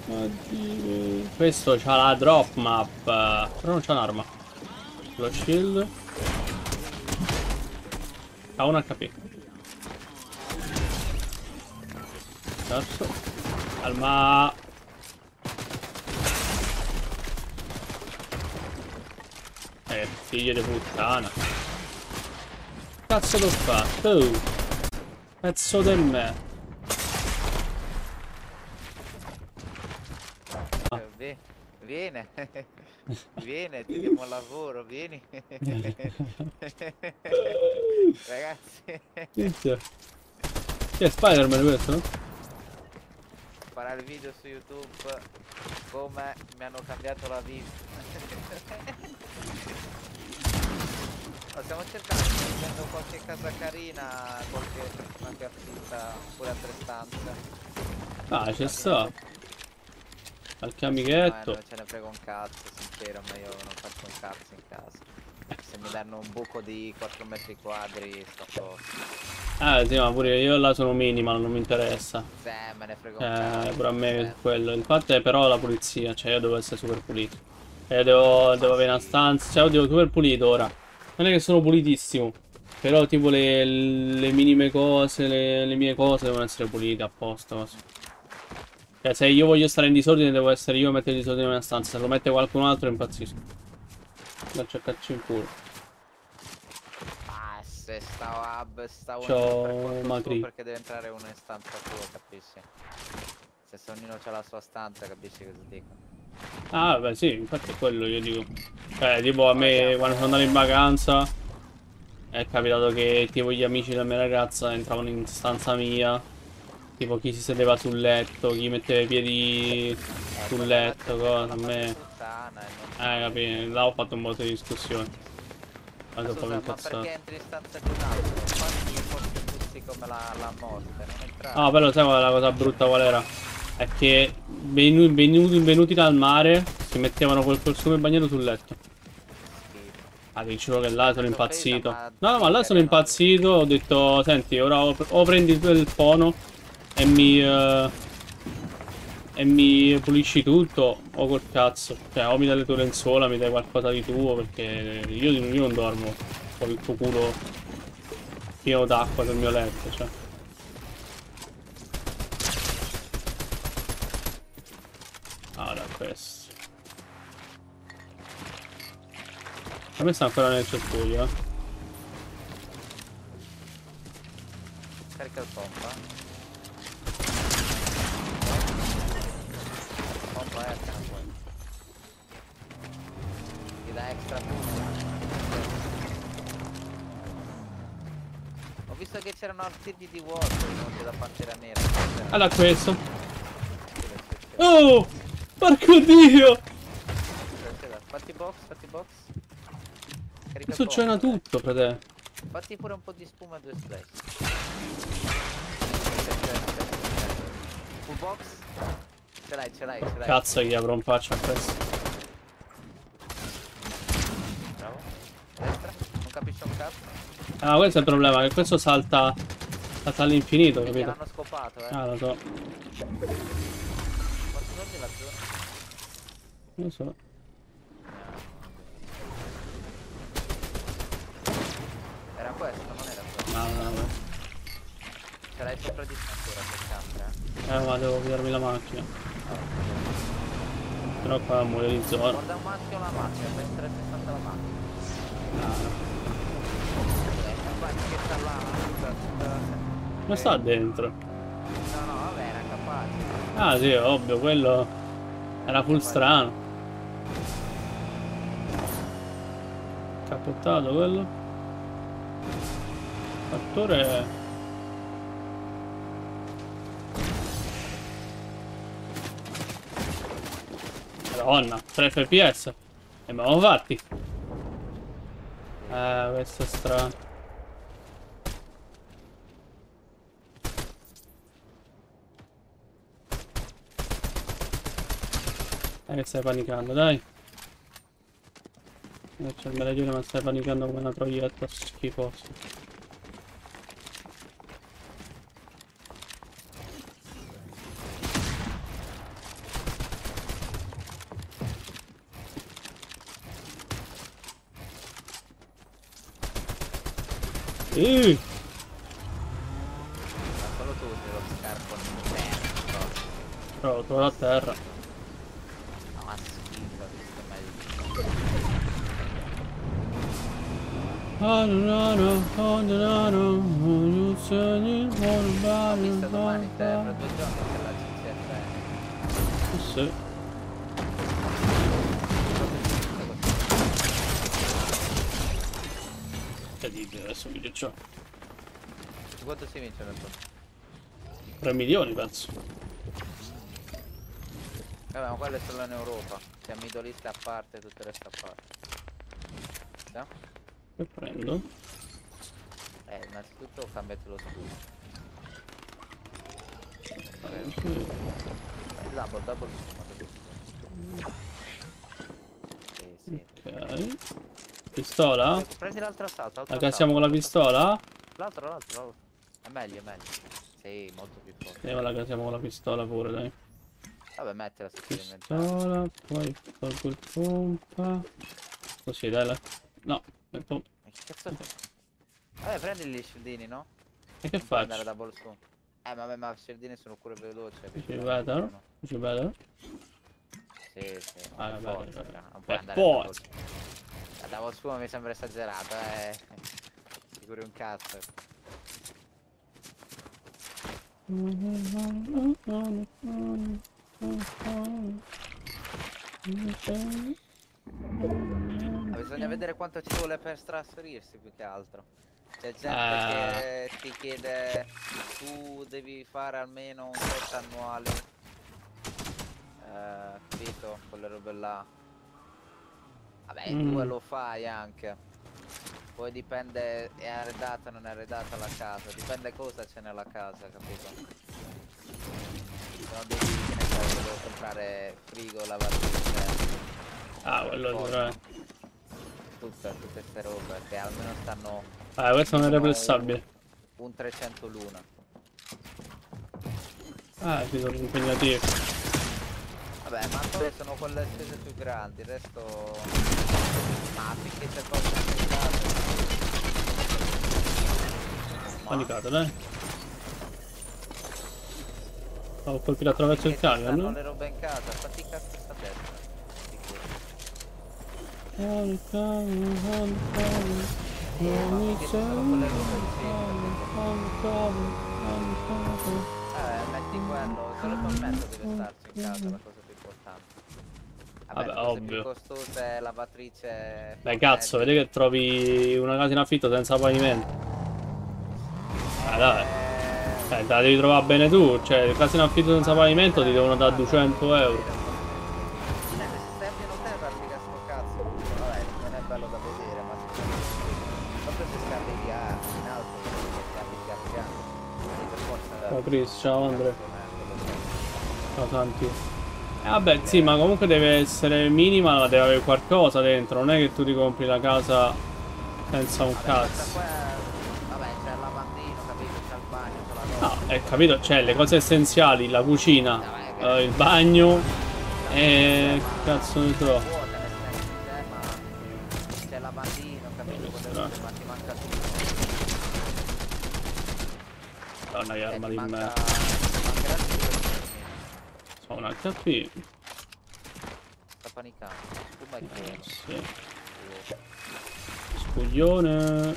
Oddio. Questo c'ha la drop map, però non c'ha un'arma. Lo shield. Ha un HP. Terzo. Calma. Figlio di puttana. Cazzo l'ho fatto? Pezzo di me. Viene. Viene, ti diamo lavoro, vieni. Ragazzi. Minchia. Che è Spider-Man questo, no? Farà il video su YouTube come mi hanno cambiato la vita. Stiamo cercando, prendendo qualche casa carina, qualche affitta, pure altre stanze. Ah, c'è sta. Qualche amichetto. Non ce ne frega un cazzo, sincero, ma io non faccio un cazzo in casa. Se mi danno un buco di 4 metri quadri, sto a posto. Sì, ma pure io là sono minimal, non mi interessa. Me ne frega un cazzo. Pure a me quello. Il fatto è però la pulizia, cioè io devo essere super pulito. Devo avere una stanza, cioè io devo super pulito ora. Non è che sono pulitissimo, però tipo le minime cose, le mie cose devono essere pulite apposta. Cioè se io voglio stare in disordine devo essere io a mettere il disordine nella stanza. Se lo mette qualcun altro impazzisco. Da cercarci in culo. Se sta C'ho Macri. perché deve entrare uno in stanza tua, capisci? Se ognuno c'ha la sua stanza, capisci cosa dico? Ah, beh, sì, infatti è quello io dico. Cioè, tipo a me quando sono andato in vacanza è capitato che tipo gli amici della mia ragazza entravano in stanza mia. Tipo chi si sedeva sul letto, chi metteva i piedi sul letto, cosa, a me. Capì, là ho fatto un po' di discussione. Ma perché entri in stanza di un altro? Fatti forse puzzi come la morte, non entrare. Ah, però sai la cosa brutta qual era? È che venuti dal mare si mettevano quel costume bagnato sul letto. Ah, dicevo che là sono impazzito. No, ma là sono impazzito, ho detto, senti, ora o prendi il fono e mi pulisci tutto, o col cazzo. Cioè, o mi dai le tue lenzuola, mi dai qualcosa di tuo, perché io non dormo con il tuo culo pieno d'acqua sul mio letto, cioè. Allora, questo. A me sta ancora nel cespuglio, Carica il pompa. Pompa è appena poi. Ti dà extra punti. Ho visto che c'erano artigli di water da Pantera Nera. Allora, questo. Oh! Porco dio! Fatti box. Questo c'era tutto, frate. Fatti pure un po' di spuma e 2 splash. Full box? Ce l'hai. Cazzo gli avrò un faccio a questo. Bravo. Destra, non capisce un cazzo. Ah, questo è il problema, che questo salta all'infinito, capito? L'hanno scopato, Ah, lo so. Quanti soldi la zona? Lo so. Era questo, non era questo. No. Ce l'hai sopra di te ancora per camera? Ma devo guidarmi la macchina. Però qua muore di zona. Guarda un maschio la macchina, per 360 la macchina. Che sta là. Ma sta dentro. No, vabbè, era capace. Ah sì, ovvio, quello era full strano. Cappottato quello. Fattore. Madonna, 3 fps. E abbiamo fatti. Questo è strano. Che stai panicando, dai. C'è il medaglione, ma stai panicando come una troietta schifosa. Ma solo tu usi lo scarpo interno. Però lo trovo a terra. No, ma schifo, visto meglio. Ho Visto domani, tra 2 giorni che la CCF. Sì. Che dite adesso video c'ho? Quanto si vince nel posto? 3 milioni penso. Vabbè, ma quello è solo in Europa. C'è Middle East a parte e tutto il resto a parte. Sì? Che prendo? Innanzitutto cambiate lo scudo. Double sì. Ok. Pistola? Prendi l'altro assalto. La casiamo con la pistola? L'altro. È meglio. Sì, molto più forte. La casiamo con la pistola pure, dai. Vabbè, mettila se ti inventare. Pistola, poi tolgo il pompa. Così, dai. No, il pompa. Ma che cazzo fai? Vabbè, prendi gli shieldini, no? E che Non puoi faccio? andare double su. Vabbè, ma shieldini sono pure veloci. Ci vedo? Ci vedo? Sì. Ah, per vabbè, forza, vabbè. non puoi Per andare forza. double su. La double su mi sembra esagerato, Sicuri un cazzo. Ma bisogna vedere quanto ci vuole per trasferirsi più che altro. C'è gente che ti chiede tu devi fare almeno un tot annuale. Capito? Quelle robe là. Vabbè, tu lo fai anche. Poi dipende, è arredata o non è arredata la casa. Dipende cosa c'è nella casa, capito? Se no devi, che ne so, devo comprare frigo, lavatrice. Ah, quello dovrà. Tutte queste robe che almeno stanno. Questo non è repressabile. Un 300 l'una. Ci sono impegnativi. Vabbè, ma quelle sono quelle spese più grandi, il resto. Ma finché c'è qualcosa in casa. Panicato, dai. Ho colpito attraverso il camion, no? Le robe in casa, fatica questa testa. Metti quello, solo col mezzo deve starci in casa, la cosa più importante. Vabbè, le cose ovvio. più costose, lavatrice. Beh, cazzo, vedi che trovi una casa in affitto senza pavimento. Dai. Te la devi trovare bene tu, cioè, le case in affitto senza pavimento ti devono dare 200 euro. Se abbiano terra figa sto cazzo, vabbè, non è bello da vedere, ma proprio se scavi di armi in alto, se scavi di afgano, quindi per forza. Ciao Chris, ciao Andre. Ciao Santi. Vabbè, sì, ma comunque deve essere minima, ma deve avere qualcosa dentro, non è che tu ti compri la casa senza un cazzo. Vabbè, c'è il lavandino, capito, c'è il bagno, c'è la No, capito, c'è le cose essenziali, la cucina, il bagno e cazzo ne so. C'è il lavandino, capito, ma ti manca tutto. Madonna che arma di merda. Ho un HP. Sta panicando. Tu vai Sì. Scuglione.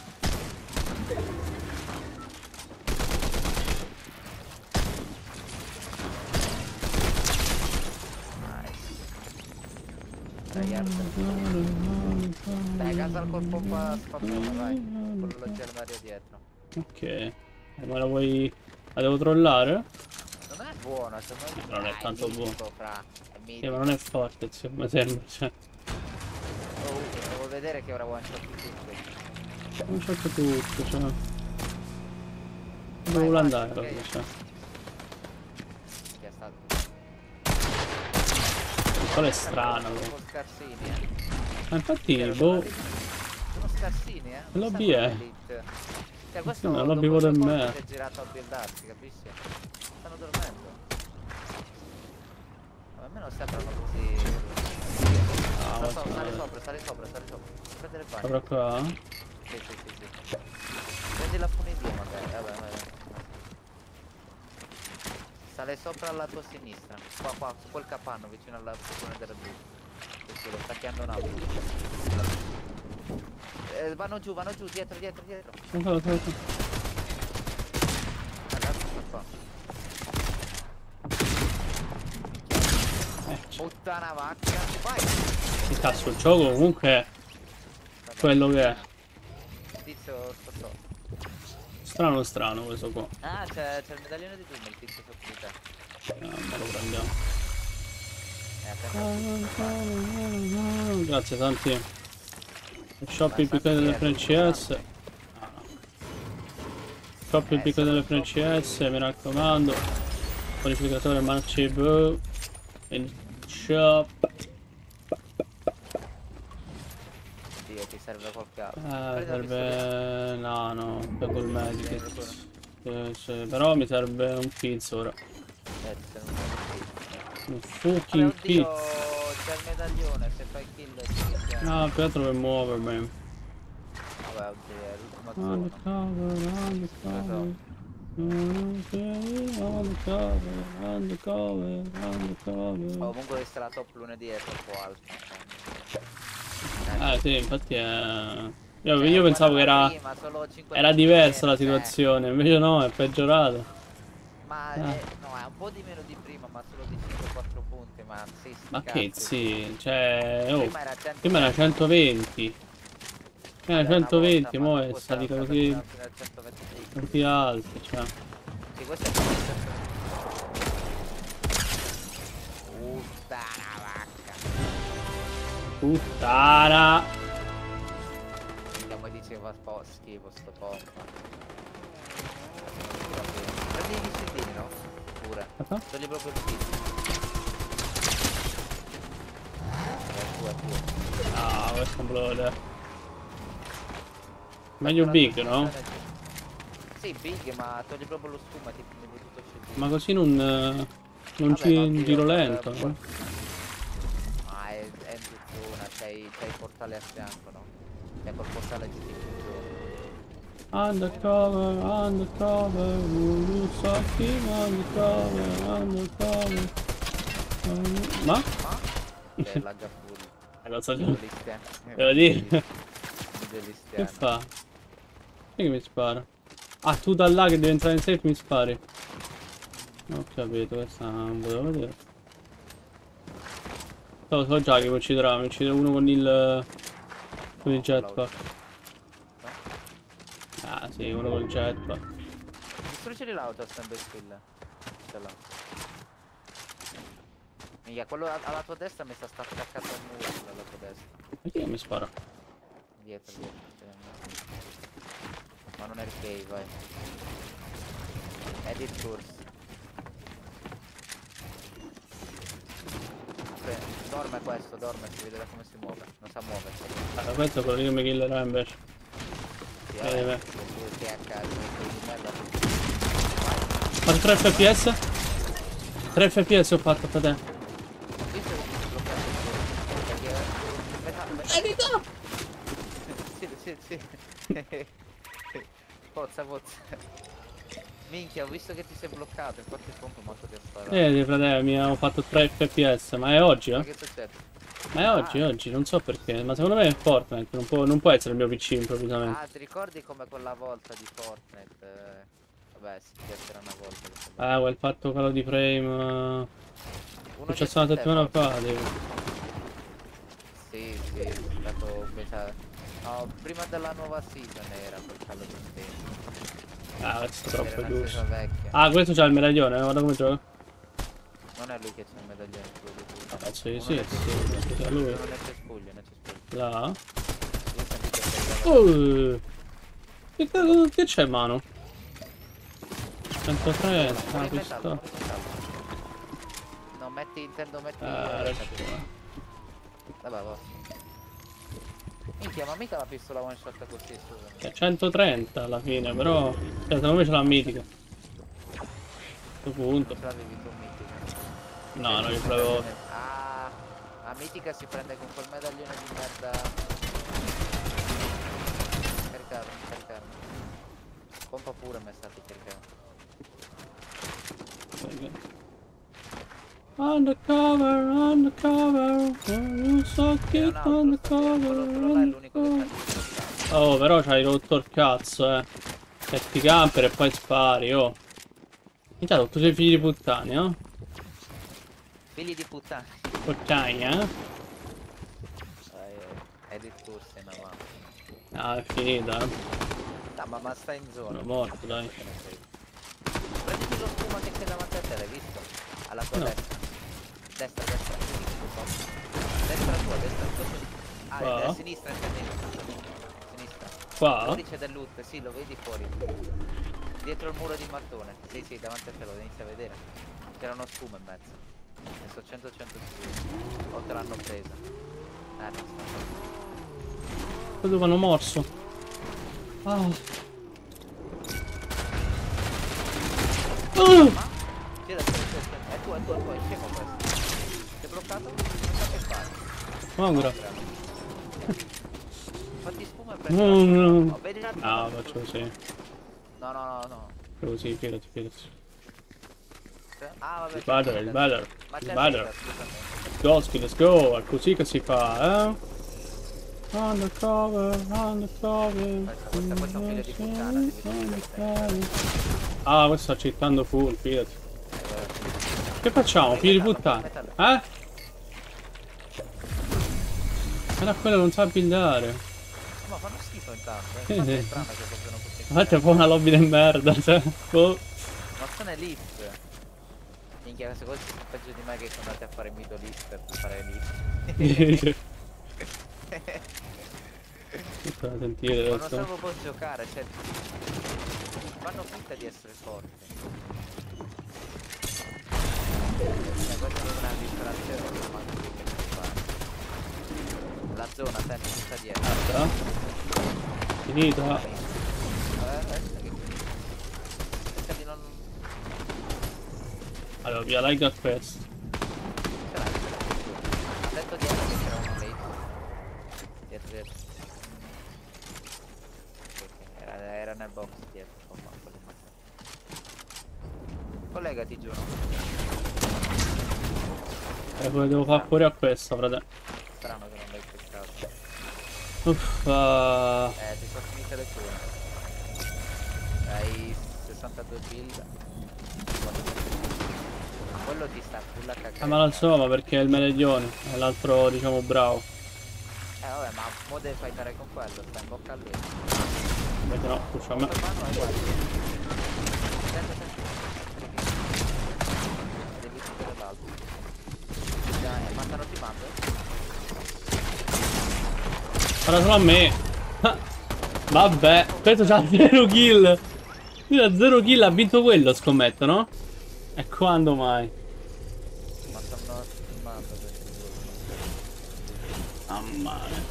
Dai, casa col pompa spammone, vai. Con lo gelmario dietro. Ok. Ma la vuoi... la devo trollare? Non è buona, se Non è tanto buono. Fra, ma non è forte, mi sembra, cioè. Devo vedere che ora one shot tutto. Non c'è tutto, cioè. Dove vuole andare allora, cioè. Che è stato? Quello è strano. Sono scarsini, Ma infatti, boh. Sono scarsini, Lobby è. Cioè, questo No, lobby vuole me. è girato a buildarsi, capisci? Stanno dormendo. Ma a me non sembrano così. Sali sopra. Prendere il bagno. Sopra qua? Sì. Sale sopra alla tua sinistra. Qua, su quel capanno vicino alla posizione della blu. Questo lo sta chiando un altro. Vanno giù, dietro. Ragazzi, qua. Puttana vacca. Vai! Che cazzo, il gioco comunque è quello che è. Tizio sotto. Strano questo qua. Ah, c'è il medaglione di Doom, il tizio sotto di te. Ma lo prendiamo. Attento. Grazie tanti. Shop il piccolo delle FNCS. Shop il piccolo delle FNCS, mi raccomando. Bonificatore Marcibo. In shop. Dio, ti serve qualche altro. Serve... No, per il medico. Sì, però mi serve un pizzo ora. Ti serve Un fucking pizzo. C'è il medaglione, se fai kill ti No, più altro per muovermi. Vabbè, oddio, è l'ultima zona. Comunque essere la top lunedì è troppo alta. Sì, infatti è... Io pensavo che era diversa la situazione, invece no, è peggiorata. Ma no, è un po' di meno di prima, ma solo di 5-4 punti, ma sì, Ma cazzo. che sì, cioè... Prima era 120. Vabbè, 120, una volta, mo' ma è salita stata così... fino al 125. così alto, cioè... Sì, questo è puttana vacca. Puttana! Andiamo e diceva schifo sto pompa. Prendi i vicini, no? Pure. Togli proprio il kit. È tuo. Ah, questo è un blood. Meglio big, no? Sì, big, ma togli proprio lo sfuma, ti prendi tutto scendere. Ma così non giro lento, no? Ma è in zona, c'hai il portale a fianco, no? C'è col portale ti tiri giù. Undercover, undercover. Ma? Che lagga full. Lo so, devo dire. Che fa? Che mi spara? Ah, tu da là che devi entrare in safe mi spari. Ho capito, questa non volevo vedere. So già che mi ucciderà uno con il jetpack. Ah sì, uno con il jetpack. Distruggili l'auto, sta imbecille. Ce l'ha. Mica, quello alla tua destra mi sta attaccato al muro, alla tua destra. Perché mi spara? Dietro. Ma non è il cave, vai. Edit course. Dorme questo, si vede come si muove. Non sa muoversi. Allora, questo è quello che mi killerà invece. Sì, vabbè, lui a caso, di merda. Ho fatto 3 fps? 3 fps ho fatto per te. Visto che ti sei bloccato sì. Forza. Minchia, ho visto che ti sei bloccato, infatti il pompo manco ti ha sparato. Fratello, mi ho fatto 3 fps, ma è oggi, Ma che succede? Ma è oggi, non so perché, ma secondo me è Fortnite, non può essere il mio PC improvvisamente. Ah, ti ricordi come quella volta di Fortnite? Vabbè, sì, che era una volta. Quel fatto calo di frame... successo una settimana fa, Sì, è stato pensato... No, prima della nuova season era quel calo di frame. Questo è troppo giusto. Vecchia. Questo c'ha il medaglione, guarda come gioca. Non è lui che c'è il medaglione, quello di tu. Cazzo di sì, è lui. Non è cespuglio, Là. Che c'è in mano? 130, pistola. No, intendo metti... ragione. Vabbè, va. Minchia, ma mica la pistola one shot così, scusa. È 130 alla fine, però... secondo me c'è la mitica. A questo punto. No, io provo... la mitica si prende con quel medaglione di merda. Caricarmi. Pompa pure me sta di caricare. Undercover, undercover, you suck C'è un it altro, quello là è undercover. l'unico che sta distraccato. Oh, però c'hai rotto il cazzo, eh. Metti camper e poi spari, oh. Mi ha tutti i figli di puttane, oh. Figli di puttana. Puttani, eh. È discorso in avanti. Ah, è finita, eh. No, ma sta in zona. Sono morto, dai. Prenditi lo spuma che c'è davanti a te, l'hai visto? Alla tua No. destra. Destra, destra. Destra tua, destra tua. Ah, Qua? è a sinistra, sinistra. Qua? Fuori c'è del loot, sì, lo vedi fuori. Dietro il muro di mattone. Sì, sì, davanti a te lo inizi a vedere. C'era uno spuma in mezzo. Ne so 100 sicuro. O te l'hanno presa. Non sta. Dove hanno morso? Ah. Sì, è tuo, è scemo questo. Ti è bloccato? Non so che fare. Maura. Fatti spuma e prendi No, no. Oh, vedi un attimo. No, faccio così. No. Così, fidati, fidati. Ah, vabbè. Il butter, il butter. Ma Il c'è butter. scusami. Let's go. È così che si fa, eh? Undercover, undercover. Questo è un figlio di puttana, devi Undercover. Ah, questo sta accettando full, fidati. Che facciamo, figli di puttana? Eh? Era quello che non sa buildare. Ma fanno schifo intanto, Sì, infatti è sì. strano che fossero così. Infatti è un po' una lobby di merda, cioè. Boh. Ma sono elite. Minchia, se questi sono peggio di me che sono andati a fare Middle East per fare elite. Sentire Ma non adesso. serve può giocare, cioè. Fanno finta di essere forti. Cioè, questa è una distrazione che non manco più che non fare. La zona sempre tutta dietro. Guarda. Finita. Adesso che cerca di non. Allora, via like that fest. Ha detto dietro che c'era uno lì. Dietro. Era nel box dietro. Collegati giù. Poi devo fare fuori a questa, frate. Strano che non l'hai pescato. Uffa. Ti sono finite le tue. Hai 62 build. Quello ti sta full a cagare. Ma la so, ma perché è il medaglione. È l'altro, diciamo, bravo. Vabbè, ma mo devi fightare con quello, sta in bocca a lui. Invece no, puccia a me. Mano è uguale. Senti. Devi chiudere l'altro. Dai, mandano ti mando. Guarda solo a me. Ah, vabbè, questo c'ha 0 kill. Lui ha 0 kill, ha vinto quello, scommetto, no? E quando mai? Ma stanno filmando questi due. Mamma mia.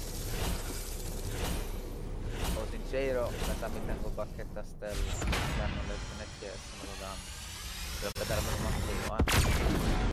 Sono sincero, metà mi tengo bacchetta a stella. Mi danno le NTS, me lo danno. Devo darmelo un attimo,